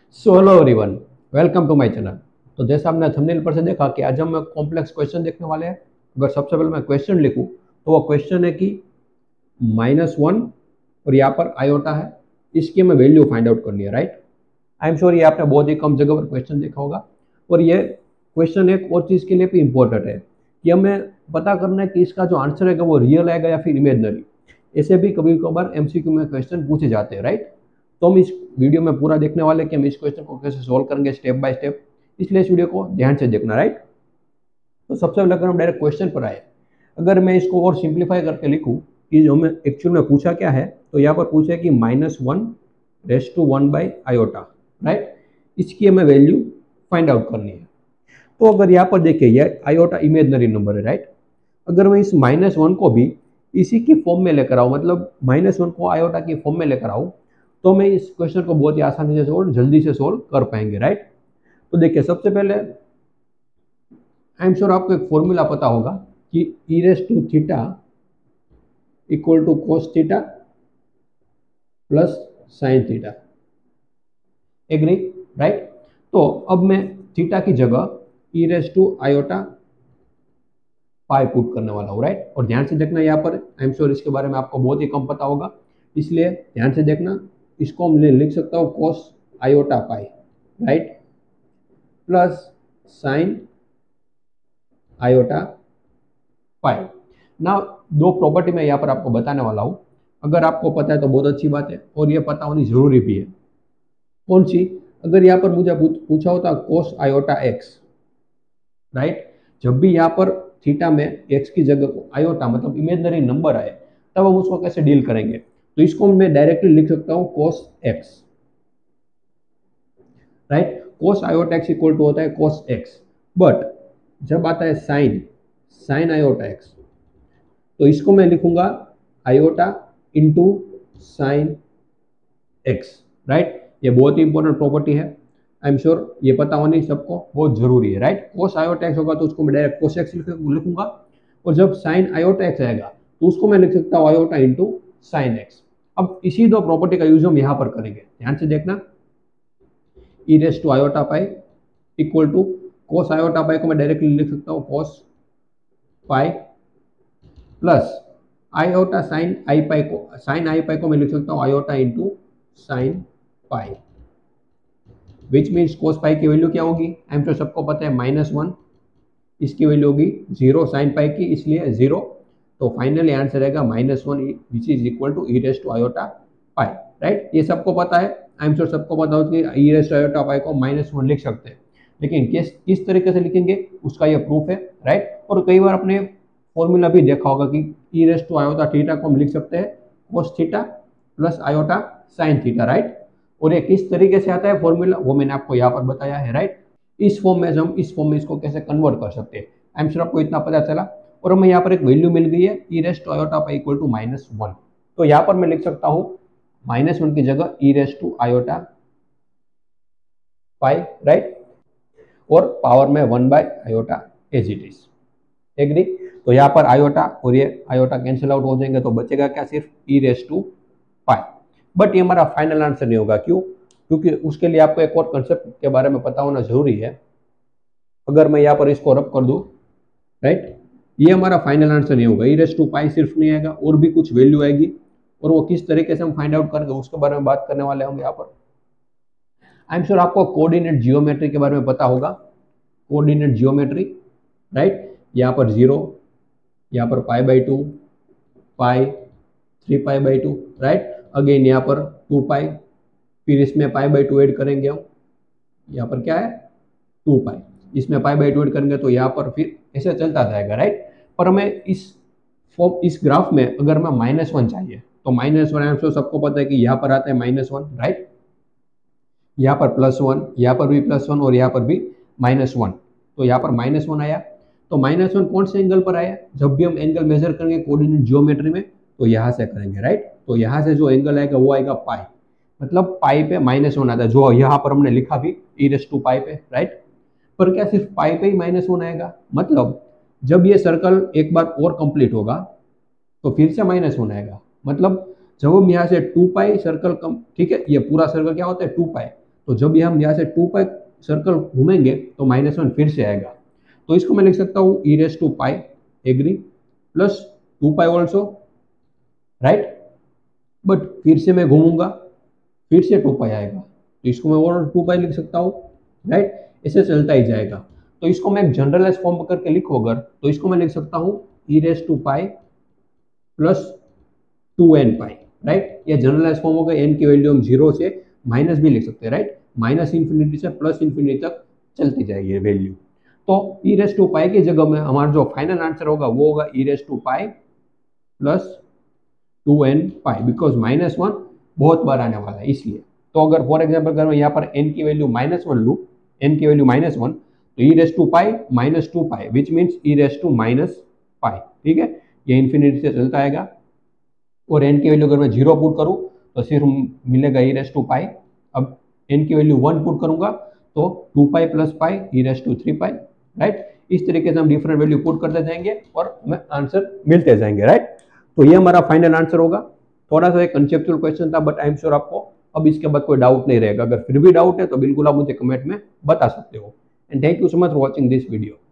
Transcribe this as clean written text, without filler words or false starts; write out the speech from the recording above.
So hello everyone, welcome to my channel. तो जैसा हमने थंबनेल पर से देखा कि आज हम कॉम्प्लेक्स क्वेश्चन देखने वाले हैं। अगर सबसे पहले मैं क्वेश्चन लिखूं तो वो क्वेश्चन है कि -1 और यहाँ पर आयोटा है, इसकी हमें वैल्यू फाइंड आउट करनी है, राइट। आई एम श्योर ये आपने बहुत ही कम जगह पर क्वेश्चन देखा होगा। और ये क्वेश्चन एक और चीज़ के लिए भी इम्पोर्टेंट है कि हमें पता करना है कि इसका जो आंसर है वो रियल आएगा या फिर इमेजनरी। ऐसे भी कभी कभार एमसीक्यू में क्वेश्चन पूछे जाते हैं, राइट। तो हम इस वीडियो में पूरा देखने वाले कि हम इस क्वेश्चन को कैसे सोल्व करेंगे स्टेप बाय स्टेप, इसलिए इस वीडियो को ध्यान से देखना, राइट। तो सबसे पहले अगर हम डायरेक्ट क्वेश्चन पर आए, अगर मैं इसको और सिंप्लीफाई करके लिखूं कि जो हमें एक्चुअल में पूछा क्या है, तो यहाँ पर पूछा है कि -1⁻1/आयोटा, राइट। इसकी हमें वैल्यू फाइंड आउट करनी है। तो अगर यहाँ पर देखिए ये आयोटा इमेजनरी नंबर है, राइट। अगर मैं इस -1 को भी इसी की फॉर्म में लेकर आऊँ, मतलब -1 को आयोटा की फॉर्म में लेकर आऊँ, तो मैं इस क्वेश्चन को बहुत ही आसानी से सोल्व जल्दी से सोल्व कर पाएंगे, राइट। तो देखिए सबसे पहले आई एम श्योर आपको एक फॉर्मूला पता होगा कि e⁻θ = cos θ plus sin θ, agree, right. तो अब मैं थीटा की जगह e⁻iota पाई पुट करने वाला हूँ, राइट। और ध्यान से देखना, यहाँ पर आई एम श्योर इसके बारे में आपको बहुत ही कम पता होगा, इसलिए ध्यान से देखना। इसको हम लिख सकता हूँ cos iota pi, right, plus sin iota pi. ना दो प्रॉपर्टी मैं यहाँ पर आपको बताने वाला हूँ। अगर आपको पता है तो बहुत अच्छी बात है, और ये पता होनी जरूरी भी है। कौन सी? अगर यहाँ पर मुझे पूछा होता cos iota x, राइट, जब भी यहाँ पर थीटा में x की जगह को आयोटा मतलब इमेजनरी नंबर आए, तब हम उसको कैसे डील करेंगे। तो इसको मैं डायरेक्टली लिख सकता हूँ cos x, right. cos iota x equal to होता है cos x। बट जब आता है sin iota x, तो इसको मैं लिखूंगा iota into sine x, right. ये बहुत ही इंपॉर्टेंट प्रॉपर्टी है, आई एम श्योर ये पता होनी सबको बहुत जरूरी है, राइट। cos iota x होगा तो उसको मैं डायरेक्ट cos x लिखूंगा, और जब sin iota x आएगा तो उसको मैं लिख सकता हूँ आयोटा इंटू साइन एक्स। अब इसी दो प्रॉपर्टी का यूज हम यहाँ पर करेंगे, ध्यान से देखना। e⁻iota pi equal to cos iota pi को मैं डायरेक्टली लिख सकता हूँ cos pi plus iota sine i pi को मैं लिख सकता हूँ iota into sine pi, which means cos pi की वैल्यू क्या होगी, आई एम श्योर सबको पता है -1, इसकी वैल्यू होगी 0 साइन पाई की, इसलिए 0। तो फाइनली आंसर रहेगा -1 which is equal to e⁻iota pi, right. ये सबको पता है, आई एम श्योर सबको पता हो कि e⁻iota पाई को -1 लिख सकते हैं, लेकिन किस तरीके से लिखेंगे उसका ये प्रूफ है, राइट। और कई बार अपने फॉर्मूला भी देखा होगा कि e⁻iota थीटा को हम लिख सकते हैं cos theta plus iota sine theta, right. और ये किस तरीके से आता है फॉर्मूला वो मैंने आपको यहाँ पर बताया है, राइट। इस फॉर्म में हम इस फॉर्म में इसको कैसे कन्वर्ट कर सकते हैं, आई एम श्योर आपको इतना पता चला। और हमें यहाँ पर एक वैल्यू मिल गई है e⁻iota पाई इक्वल टू -1। तो यहाँ पर मैं लिख सकता हूँ -1 की जगह e⁻iota पाई, राइट, और पावर में 1/iota as it is, agree. तो यहाँ पर आयोटा और ये आयोटा कैंसिल आउट हो जाएंगे, तो बचेगा क्या, सिर्फ e⁻पाई। बट ये हमारा फाइनल आंसर नहीं होगा, क्यों? क्योंकि उसके लिए आपको एक और कंसेप्ट के बारे में पता होना जरूरी है। अगर मैं यहाँ पर इसको रब कर दूं, राइट, ये हमारा फाइनल आंसर नहीं होगा, e⁻पाई सिर्फ नहीं आएगा, और भी कुछ वैल्यू आएगी, और वो किस तरीके से हम फाइंड आउट करेंगे उसके बारे में बात करने वाले होंगे यहाँ पर। आई एम श्योर आपको कोऑर्डिनेट जियोमेट्री के बारे में पता होगा, कोऑर्डिनेट जियोमेट्री, राइट। यहाँ पर 0, यहाँ पर π/2, पाई, 3π/2, राइट। अगेन यहाँ पर 2 पाई, फिर इसमें π/2 ऐड करेंगे हम, यहाँ पर क्या है 2 पाई, इसमें π/2 ऐड करेंगे तो यहाँ पर फिर ऐसे चलता जाएगा, राइट। पर हमें इस ग्राफ में अगर मैं -1 चाहिए, तो -1 सबको पता है कि यहाँ पर आता है -1, राइट। यहाँ पर +1, यहाँ पर भी +1, और यहाँ पर भी -1, तो यहाँ पर -1 आया। तो -1 कौन से एंगल पर आया, जब भी हम एंगल मेजर करेंगे कोऑर्डिनेट जियोमेट्री में तो यहाँ से करेंगे, राइट। तो यहाँ से जो एंगल आएगा वो आएगा पाई, मतलब पाई पे -1 आता है, जो यहाँ पर हमने लिखा भी e⁻पाई पे, राइट। पर क्या सिर्फ पाई पे ही -1 आएगा, मतलब जब ये सर्कल एक बार और कंप्लीट होगा तो फिर से -1 आएगा। मतलब जब हम यहाँ से 2 पाई सर्कल ठीक है, ये पूरा सर्कल क्या होता है 2 पाई, तो जब भी हम यहाँ से 2 पाई सर्कल घूमेंगे तो -1 फिर से आएगा, तो इसको मैं लिख सकता हूँ e raise to pi agree plus 2 pi also, right. But फिर से मैं घूमूंगा, फिर से 2 पाई आएगा, तो इसको मैं और 2 पाई लिख सकता हूँ, राइट। ऐसे चलता ही जाएगा। तो इसको मैं एक जनरलाइज फॉर्म करके लिखूँ अगर, तो इसको मैं लिख सकता हूँ e raise to pi plus 2n pi, right. ये जनरलाइज फॉर्म होगा, n की वैल्यू हम 0 से माइनस भी लिख सकते हैं, राइट। -∞ से +∞ तक चलती जाएगी ये वैल्यू। तो e रेस टू पाई की जगह में हमारा जो फाइनल आंसर होगा वो होगा e raise to pi plus 2n pi, because -1 बहुत बार आने वाला है इसलिए। तो अगर फॉर एग्जाम्पल अगर मैं यहाँ पर n की वैल्यू -1 लूँ, n की वैल्यू -1, तो e raise to pi -2 pi which means e raise to -pi, ठीक है। ये इन्फिनिटी से चलता आएगा, और n की वैल्यू अगर मैं 0 पुट करूँ तो सिर्फ मिलेगा e रेस टू पाई। अब n की वैल्यू 1 पुट करूंगा तो 2 pi plus pi e raise to 3 pi, right. इस तरीके से हम डिफरेंट वैल्यू पुट करते जाएंगे और हमें आंसर मिलते जाएंगे, राइट। तो ये हमारा फाइनल आंसर होगा। थोड़ा सा एक कंसेप्चुअल क्वेश्चन था, बट आई एम श्योर आपको अब इसके बाद कोई डाउट नहीं रहेगा। अगर फिर भी डाउट है तो बिल्कुल आप मुझे कमेंट में बता सकते हो। And thank you so much for watching this video.